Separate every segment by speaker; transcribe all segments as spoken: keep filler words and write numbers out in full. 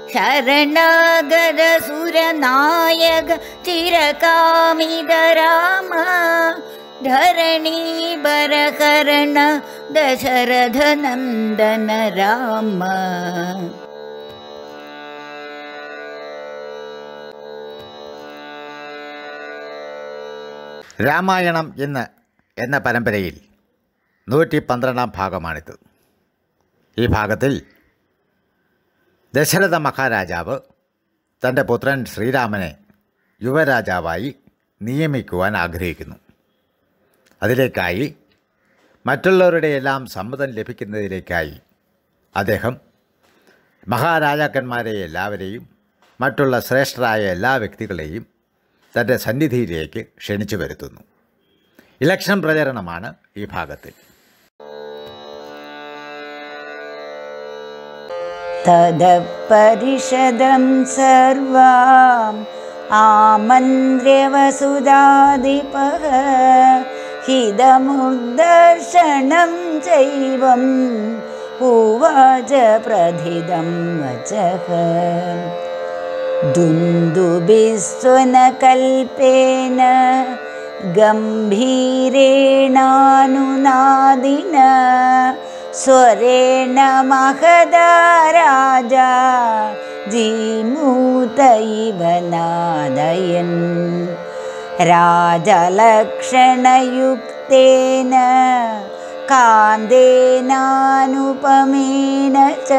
Speaker 1: शरणागतसुरनायक चिरकामिद राम धरणीबरकर्ण दशरथनन्दन राम.
Speaker 2: രാമായണം ഇന്ന് എന്ന പരമ്പരയിൽ നൂറ്റി പന്ത്രണ്ടാം ഭാഗമാണിത്. ഈ ഭാഗത്തിൽ ദശരഥ മഹാരാജാവ് തൻ്റെ പുത്രൻ ശ്രീരാമനെ യുവരാജാവായി നിയമിക്കുവാൻ ആഗ്രഹിക്കുന്നു. അതിലേക്കായി മറ്റുള്ളവരുടെ എല്ലാം സമ്മതം ലഭിക്കുന്നതിലേക്കായി അദ്ദേഹം മഹാരാജാക്കന്മാരെ എല്ലാവരെയും മറ്റുള്ള ശ്രേഷ്ഠരായ എല്ലാ വ്യക്തികളെയും തൻ്റെ സന്നിധിയിലേക്ക് ക്ഷണിച്ചു വരുത്തുന്നു. ഇലക്ഷൻ പ്രചരണമാണ് ഈ ഭാഗത്തിൽ.
Speaker 1: തദപരിഷദം സർവാം ആമന്ത്ര്യ വസുധാധിപഃ ഹിതമുർദർശനം ചൈവം ഉവാച പ്രഥിതം വചഃ. ദുന്ദുഭിസ്വനകൽപേന ഗംഭീരേണാനുനാദിന സ്വരേണ മഹദാ രാജാ ജീമൂത ഇവ നാദയൻ. രാജലക്ഷണയുക്തേന കാന്തേനാനുപമേന ച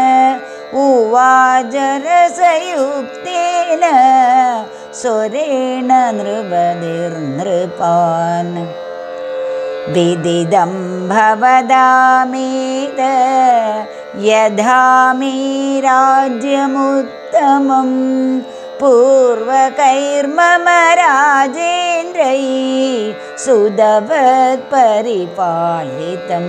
Speaker 1: ഉവാച രസയുക്തേന സ്വരേണ നൃപതിർനൃപാൻ. വിദിതം ഭവതാമേത യഥാ മേ രാജ്യമുത്തമം പൂർവകൈർമമ രാജേന്ദ്രൈ സുതവത് പരിപാലിതം.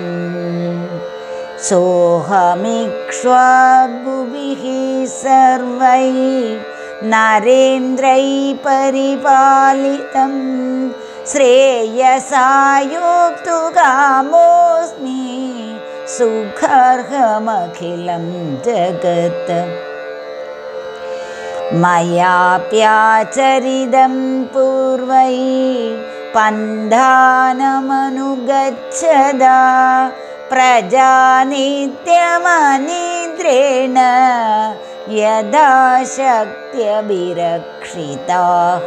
Speaker 1: സോഹമിക്ഷ്വാകുഭിഃ സർവൈ നരേന്ദ്രൈ പരിപാലിതം ശ്രേയസായോക്തു കാമോസ്മി സുഖാർഹമഖിലം ജഗത്. മയാപ്യാചരിതം പൂർവൈ പന്ഥാനമനുഗച്ഛദാ പ്രജാനിത്യമനിദ്രേണ യഥാ ശക്ത്യഭിരക്ഷിതാഃ.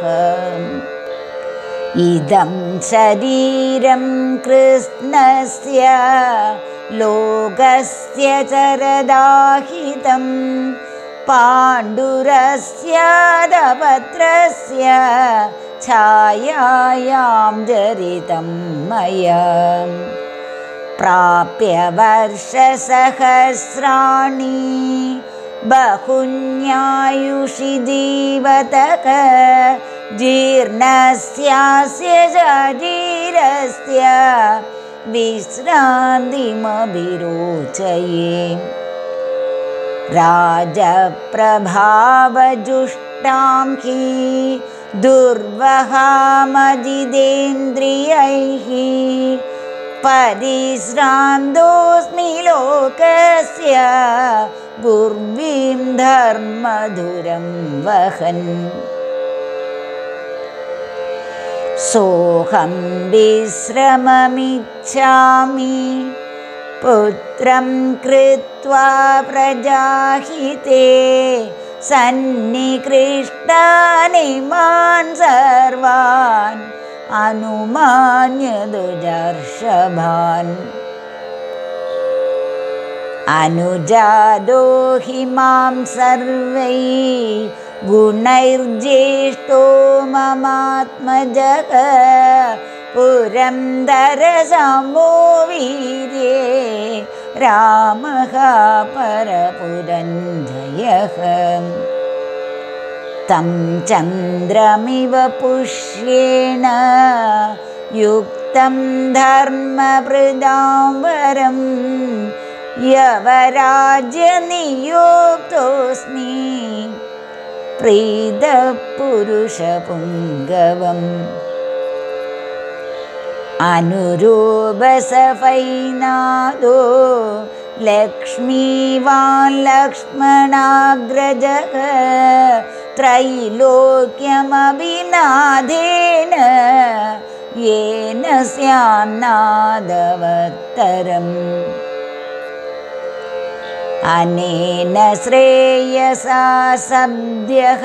Speaker 1: ഇദം ശരീരം കൃഷ്ണസ്യ ലോകസ്യ ചരദാഹിതം പാണ്ഡുരസ്യാദപത്രസ്യ ഛായായാം ജരിതം മയാ. പ്രാപ്യ വർഷസഹസ്രാണി ബഹുന്യായുഷി ജീവതക ജീർണസ്യാസ്യ ശരീരസ്യ വിശ്രാന്തിമഭിരോചയേ. രാജപ്രഭാവജുഷ്ടാം ഹി ദുർവഹാമജിതേന്ദ്രിയൈഃ പരിശ്രാന്തോസ്മി ലോകസ്യ ഗുർവീം ധർമ്മധുരം വഹൻ. സോഹം വിശ്രമമിച്ഛാമി പുത്രം കൃത്വാ പ്രജാഹിതേ സന്നികൃഷ്ടാനിമാൻ സർവാൻ അനുമാന്യ ദുജർഷഭാൻ. അനുജാതോ ഹി മാം സർവൈ ഗുണൈർജ്യേഷ്ഠോ മമാത്മജഃ പുരന്ദരസമോ വീര്യേ രാമഃ പരപുരഞ്ജയഃ. തം ചന്ദ്രമിവ പുഷ്യേണ യുക്തം ധർമ്മപ്രദാം വരം യവരാജ്യനിയുക്തോസ്മി പ്രീതപുരുഷപുംഗവം. അനുരൂപസഫൈനാദോ ലക്ഷ്മീവാൻ ലക്ഷ്മണാഗ്രജഃ ത്രൈലോക്യമഭിനാഥേന യേന സ്യാന്നാദവത്തരം അനേന ശ്രേയസാ സദ്യഃ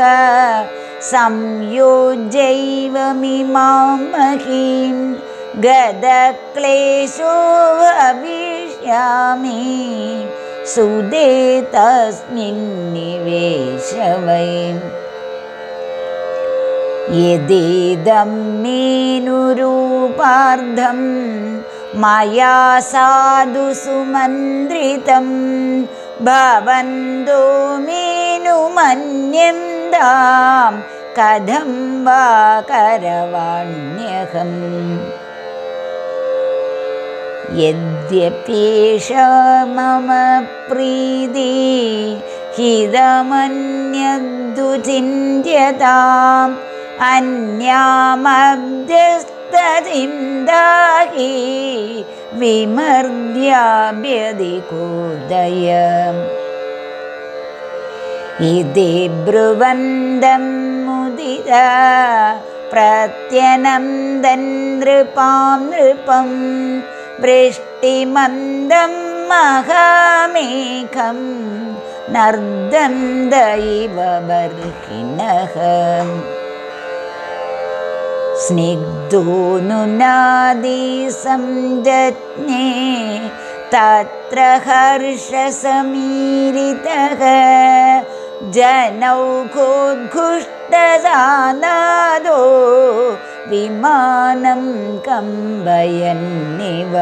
Speaker 1: സംയോജ്യൈവമിമാം മഹീം ഗദക്ലേശോ അഭിഷ്യാമി സുദേ തസ്മിൻ നിവേശവൈ യദീദം മീനുരൂപാർദ്ധം മയാ സാധു സുമന്ത്രിതം ഭവന്തോ മീനുമന്യന്താം കഥം വാ കരവാണ്യഹം യദ്യപേഷ മമ പ്രീതി ഹിതമന്യദ്ദു ചിന്ത്യതാം അന്യാമഭ്യസ്തചിന്താഹി വിമർദ്യാഭ്യധികോദയ ഇതി ബ്രുവന്തം മുദിത പ്രത്യനന്ദൻ നൃപാം നൃപം വൃഷ്ടിമന്ദം മഹാമേഘം നർദ്ദന്തൈവ ബർഹിണഃ സ്നിഗ്ധോ നുനാദി സംജജ്ഞേ തത്ര ഹർഷസമീരിതഃ ജനൗഘോദ്ഘുഷ്ടസാനാദോ വിമാനം കമ്പയന്നിവ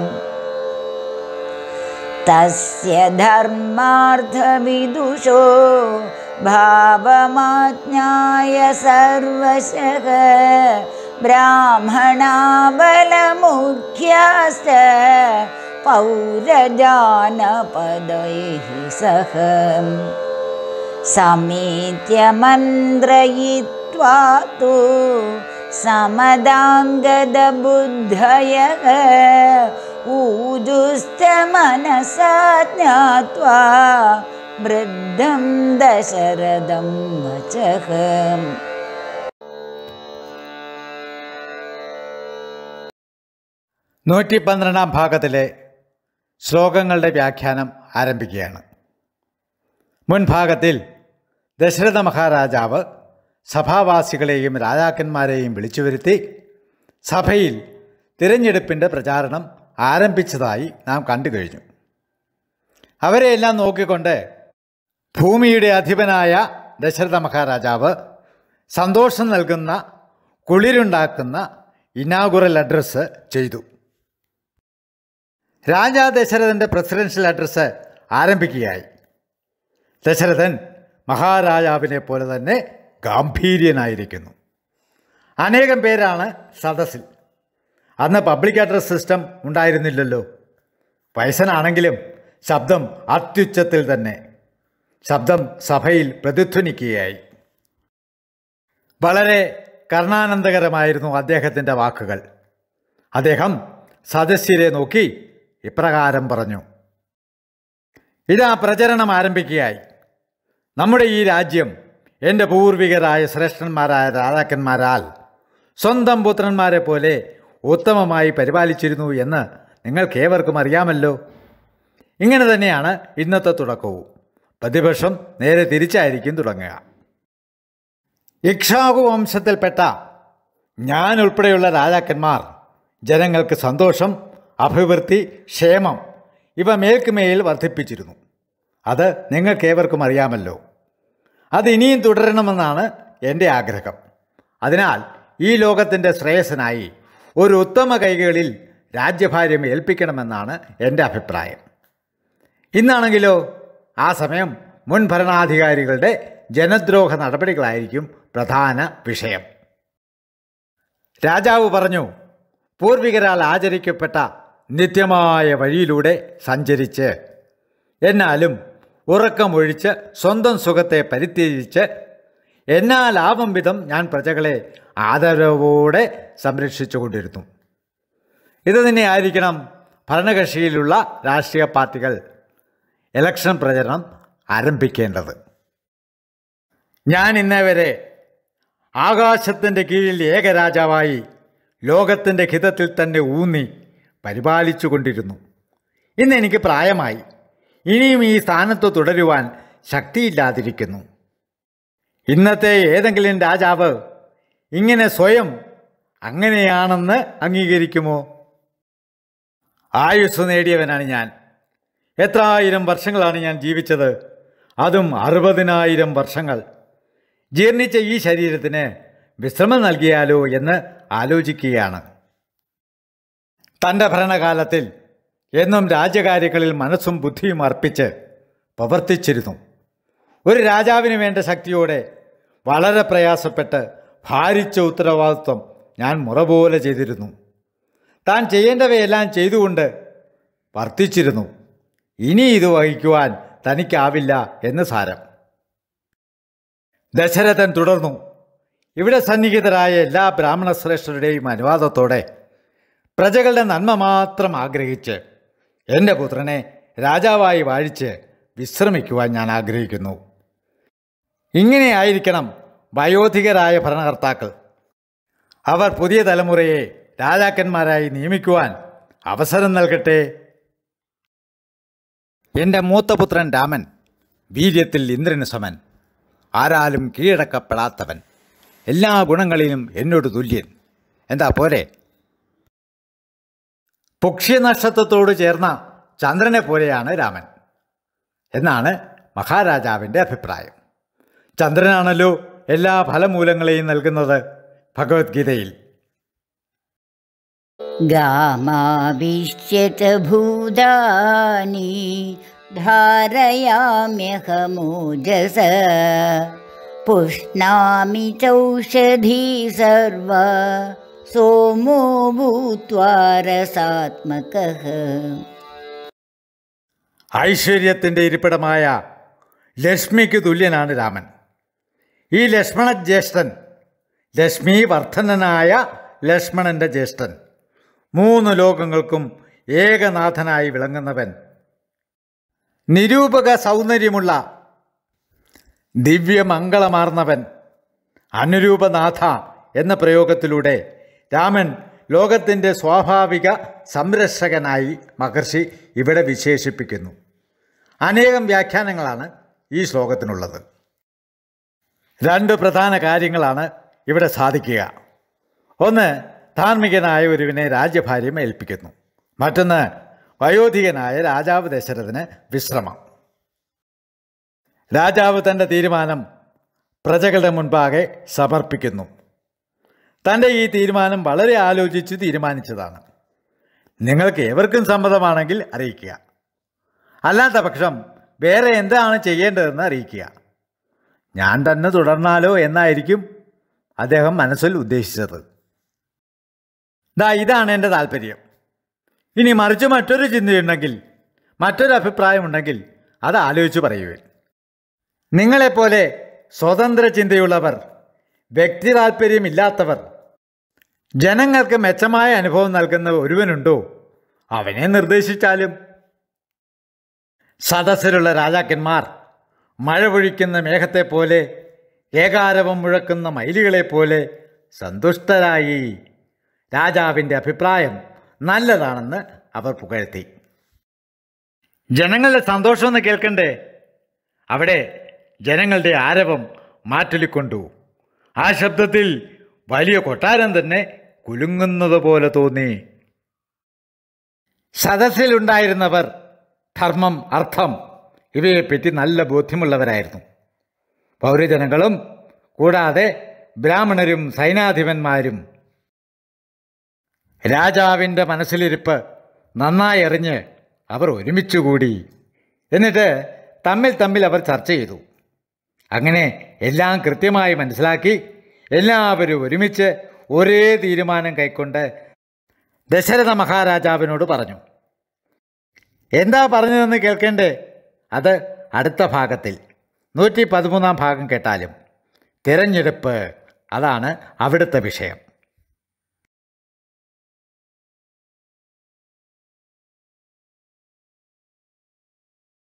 Speaker 1: തസ്യ ധർമാർത്ഥവിദുഷോ ഭാവമാജ്ഞായ സർവശഃ ബ്രാഹ്മണാ ബലമുഖ്യാശ്ച പൗരജാനപദൈഃ സഹ സമീത്യ മന്ത്രയിത്വാ തു സമദാംഗദബുദ്ധയഃ ഊജുശ്ച മനസാ ജ്ഞാത്വാ വൃദ്ധം ദശരഥം വചഃ.
Speaker 2: നൂറ്റി പന്ത്രണ്ടാം ഭാഗത്തിലെ ശ്ലോകങ്ങളുടെ വ്യാഖ്യാനം ആരംഭിക്കുകയാണ്. മുൻഭാഗത്തിൽ ദശരഥ മഹാരാജാവ് സഭാവാസികളെയും രാജാക്കന്മാരെയും വിളിച്ചു വരുത്തി സഭയിൽ തിരഞ്ഞെടുപ്പിൻ്റെ പ്രചാരണം ആരംഭിച്ചതായി നാം കണ്ടു കഴിഞ്ഞു. അവരെയെല്ലാം നോക്കിക്കൊണ്ട് ഭൂമിയുടെ അധിപനായ ദശരഥ മഹാരാജാവ് സന്തോഷം നൽകുന്ന കുളിരുണ്ടാക്കുന്ന ഇനാഗുറൽ അഡ്രസ്സ് ചെയ്തു. രാജാ ദശരഥൻ്റെ പ്രസിഡൻഷ്യൽ അഡ്രസ്സ് ആരംഭിക്കുകയായി. ദശരഥൻ മഹാരാജാവിനെ പോലെ തന്നെ ഗാംഭീര്യനായിരിക്കുന്നു. അനേകം പേരാണ് സദസ്സിൽ. അന്ന് പബ്ലിക് അഡ്രസ് സിസ്റ്റം ഉണ്ടായിരുന്നില്ലല്ലോ. വയസ്സനാണെങ്കിലും ശബ്ദം അത്യുച്ചത്തിൽ തന്നെ. ശബ്ദം സഭയിൽ പ്രതിധ്വനിക്കുകയായി. വളരെ കർണാനന്ദകരമായിരുന്നു അദ്ദേഹത്തിൻ്റെ വാക്കുകൾ. അദ്ദേഹം സദസ്യരെ നോക്കി ഇപ്രകാരം പറഞ്ഞു: ഇതാ പ്രചരണം ആരംഭിക്കുകയായി. നമ്മുടെ ഈ രാജ്യം എൻ്റെ പൂർവികരായ ശ്രേഷ്ഠന്മാരായ രാജാക്കന്മാരാൽ സ്വന്തം പുത്രന്മാരെ പോലെ ഉത്തമമായി പരിപാലിച്ചിരുന്നു എന്ന് നിങ്ങൾക്കേവർക്കും അറിയാമല്ലോ. ഇങ്ങനെ തന്നെയാണ് ഇന്നത്തെ തുടക്കവും. പ്രതിപക്ഷം നേരെ തിരിച്ചായിരിക്കും തുടങ്ങുക. ഇക്ഷ്വാകു വംശത്തിൽപ്പെട്ട ഞാൻ ഉൾപ്പെടെയുള്ള രാജാക്കന്മാർ ജനങ്ങൾക്ക് സന്തോഷം, അഭിവൃദ്ധി, ക്ഷേമം ഇവ മേൽക്കുമേൽ വർദ്ധിപ്പിച്ചിരുന്നു. അത് നിങ്ങൾക്കേവർക്കും അറിയാമല്ലോ. അത് ഇനിയും തുടരണമെന്നാണ് എൻ്റെ ആഗ്രഹം. അതിനാൽ ഈ ലോകത്തിൻ്റെ ശ്രേയസ്സിനായി ഒരു ഉത്തമ കൈകളിൽ രാജ്യഭാരം ഏൽപ്പിക്കണമെന്നാണ് എൻ്റെ അഭിപ്രായം. ഇന്നാണെങ്കിലോ ആ സമയം മുൻ ഭരണാധികാരികളുടെ ജനദ്രോഹ നടപടികളായിരിക്കും പ്രധാന വിഷയം. രാജാവ് പറഞ്ഞു: പൂർവികരാൽ ആചരിക്കപ്പെട്ട നിത്യമായ വഴിയിലൂടെ സഞ്ചരിച്ച് എന്നാലും ഉറക്കമൊഴിച്ച് സ്വന്തം സുഖത്തെ പരിത്യജിച്ച് എന്നാലാവും വിധം ഞാൻ പ്രജകളെ ആദരവോടെ സംരക്ഷിച്ചുകൊണ്ടിരുന്നു. ഇത് തന്നെ ആയിരിക്കണം ഭരണകക്ഷിയിലുള്ള രാഷ്ട്രീയ പാർട്ടികൾ ഇലക്ഷൻ പ്രചരണം ആരംഭിക്കേണ്ടത്. ഞാൻ ഇന്നേ വരെ ആകാശത്തിൻ്റെ കീഴിൽ ഏകരാജാവായി ലോകത്തിൻ്റെ ഹിതത്തിൽ തന്നെ ഊന്നി പരിപാലിച്ചു കൊണ്ടിരുന്നു. ഇന്ന് എനിക്ക് പ്രായമായി. ഇനിയും ഈ സ്ഥാനത്ത് തുടരുവാൻ ശക്തിയില്ലാതിരിക്കുന്നു. ഇന്നത്തെ ഏതെങ്കിലും രാജാവ് ഇങ്ങനെ സ്വയം അങ്ങനെയാണെന്ന് അംഗീകരിക്കുമോ? ആയുസ് നേടിയവനാണ് ഞാൻ. എത്ര ആയിരം വർഷങ്ങളാണ് ഞാൻ ജീവിച്ചത്, അതും അറുപതിനായിരം വർഷങ്ങൾ. ജീർണിച്ച ഈ ശരീരത്തിന് വിശ്രമം നൽകിയാലോ എന്ന് ആലോചിക്കുകയാണ്. തൻ്റെ ഭരണകാലത്തിൽ എന്നും രാജ്യകാര്യങ്ങളിൽ മനസ്സും ബുദ്ധിയും അർപ്പിച്ച് പ്രവർത്തിച്ചിരുന്നു. ഒരു രാജാവിന് വേണ്ട ശക്തിയോടെ വളരെ പ്രയാസപ്പെട്ട് ഭാരിച്ച ഉത്തരവാദിത്വം ഞാൻ മുറ പോലെ ചെയ്തിരുന്നു. താൻ ചെയ്യേണ്ടവയെല്ലാം ചെയ്തുകൊണ്ട് വർത്തിച്ചിരുന്നു. ഇനി ഇത് വഹിക്കുവാൻ തനിക്കാവില്ല എന്ന് സാരം. ദശരഥൻ തുടർന്നു. ഇവിടെ സന്നിഹിതരായ എല്ലാ ബ്രാഹ്മണ ശ്രേഷ്ഠരുടെയും അനുവാദത്തോടെ പ്രജകളുടെ നന്മ മാത്രം ആഗ്രഹിച്ച് എൻ്റെ പുത്രനെ രാജാവായി വാഴിച്ച് വിശ്രമിക്കുവാൻ ഞാൻ ആഗ്രഹിക്കുന്നു. ഇങ്ങനെയായിരിക്കണം വയോധികരായ ഭരണകർത്താക്കൾ. അവർ പുതിയ തലമുറയെ രാജാക്കന്മാരായി നിയമിക്കുവാൻ അവസരം നൽകട്ടെ. എൻ്റെ മൂത്തപുത്രൻ രാമൻ വീര്യത്തിൽ ഇന്ദ്രന് സമൻ, ആരാലും കീഴടക്കപ്പെടാത്തവൻ, എല്ലാ ഗുണങ്ങളിലും എന്നോട് തുല്യൻ. എന്താ പോരെ? പുക്ഷ്യനക്ഷത്രത്തോട് ചേർന്ന ചന്ദ്രനെ പോലെയാണ് രാമൻ എന്നാണ് മഹാരാജാവിൻ്റെ അഭിപ്രായം. ചന്ദ്രനാണല്ലോ എല്ലാ ഫലമൂലങ്ങളെയും നൽകുന്നത് ഭഗവത്ഗീതയിൽ.
Speaker 1: ഗാമാവിശ്യത ഭൂതാനി ധാരയാമ്യഹമോജസ പുഷ്ണാമി ചൗഷധീ സർവ സോമോ ഭൂത്വാ രസാത്മകഃ.
Speaker 2: ഐശ്വര്യത്തിൻ്റെ ഇരിപ്പിടമായ ലക്ഷ്മിക്ക് തുല്യനാണ് രാമൻ. ഈ ലക്ഷ്മണ ജ്യേഷ്ഠൻ, ലക്ഷ്മി വർദ്ധനനായ ലക്ഷ്മണൻ്റെ ജ്യേഷ്ഠൻ, മൂന്ന് ലോകങ്ങൾക്കും ഏകനാഥനായി വിളങ്ങുന്നവൻ, നിരൂപക സൗന്ദര്യമുള്ള ദിവ്യമംഗളമാർന്നവൻ, അനുരൂപനാഥ എന്ന പ്രയോഗത്തിലൂടെ രാമൻ ലോകത്തിൻ്റെ സ്വാഭാവിക സംരക്ഷകനായി മഹർഷി ഇവിടെ വിശേഷിപ്പിക്കുന്നു. അനേകം വ്യാഖ്യാനങ്ങളാണ് ഈ ശ്ലോകത്തിനുള്ളത്. രണ്ട് പ്രധാന കാര്യങ്ങളാണ് ഇവിടെ സാധിക്കുക. ഒന്ന്, ധാർമ്മികനായ ഒരുവിനെ രാജ്യഭാര്യം ഏൽപ്പിക്കുന്നു. മറ്റൊന്ന്, വയോധികനായ രാജാവ് ദശരഥന് വിശ്രമം. രാജാവ് തൻ്റെ തീരുമാനം പ്രജകളുടെ മുൻപാകെ സമർപ്പിക്കുന്നു. തൻ്റെ ഈ തീരുമാനം വളരെ ആലോചിച്ച് തീരുമാനിച്ചതാണ്. നിങ്ങൾക്ക് ഏവർക്കും സമ്മതമാണെങ്കിൽ അറിയിക്കുക, അല്ലാത്ത പക്ഷം വേറെ എന്താണ് ചെയ്യേണ്ടതെന്ന് അറിയിക്കുക. ഞാൻ തന്നെ തുടർന്നാലോ എന്നായിരിക്കും അദ്ദേഹം മനസ്സിൽ ഉദ്ദേശിച്ചത്. ദാ ഇതാണ് എൻ്റെ താല്പര്യം. ഇനി മറിച്ച് മറ്റൊരു ചിന്തയുണ്ടെങ്കിൽ, മറ്റൊരു അഭിപ്രായമുണ്ടെങ്കിൽ അത് ആലോചിച്ച് പറയുവേൻ. നിങ്ങളെപ്പോലെ സ്വതന്ത്ര ചിന്തയുള്ളവർ, വ്യക്തി താല്പര്യമില്ലാത്തവർ, ജനങ്ങൾക്ക് മെച്ചമായ അനുഭവം നൽകുന്ന ഒരുവനുണ്ടോ? അവനെ നിർദ്ദേശിച്ചാലും. സദസ്സിലുള്ള രാജാക്കന്മാർ മഴ പൊഴിക്കുന്ന മേഘത്തെപ്പോലെ, ഏകാരവം മുഴക്കുന്ന മയിലുകളെപ്പോലെ സന്തുഷ്ടരായി. രാജാവിൻ്റെ അഭിപ്രായം നല്ലതാണെന്ന് അവർ പുകഴ്ത്തി. ജനങ്ങളുടെ സന്തോഷമെന്ന് കേൾക്കണ്ടേ? അവിടെ ജനങ്ങളുടെ ആരവം മാറ്റൊലിക്കൊണ്ടു. ആ ശബ്ദത്തിൽ വലിയ കൊട്ടാരം തന്നെ കുലുങ്ങുന്നത് പോലെ തോന്നി. സദസ്സിലുണ്ടായിരുന്നവർ ധർമ്മം, അർത്ഥം ഇവയെപ്പറ്റി നല്ല ബോധ്യമുള്ളവരായിരുന്നു. പൗരജനങ്ങളും കൂടാതെ ബ്രാഹ്മണരും സൈനാധിപന്മാരും. രാജാവിൻ്റെ മനസ്സിലിരിപ്പ് നന്നായി അറിഞ്ഞ് അവർ ഒരുമിച്ചുകൂടി. എന്നിട്ട് തമ്മിൽ തമ്മിൽ അവർ ചർച്ച ചെയ്തു. അങ്ങനെ എല്ലാം കൃത്യമായി മനസ്സിലാക്കി എല്ലാവരും ഒരുമിച്ച് ഒരേ തീരുമാനം കൈക്കൊണ്ട് ദശരഥ മഹാരാജാവിനോട് പറഞ്ഞു. എന്താ പറഞ്ഞതെന്ന് കേൾക്കേണ്ടേ? അത് അടുത്ത ഭാഗത്തിൽ നൂറ്റി പതിമൂന്നാം ഭാഗം കേട്ടാലും. തിരഞ്ഞെടുപ്പ്, അതാണ് അവിടുത്തെ വിഷയം.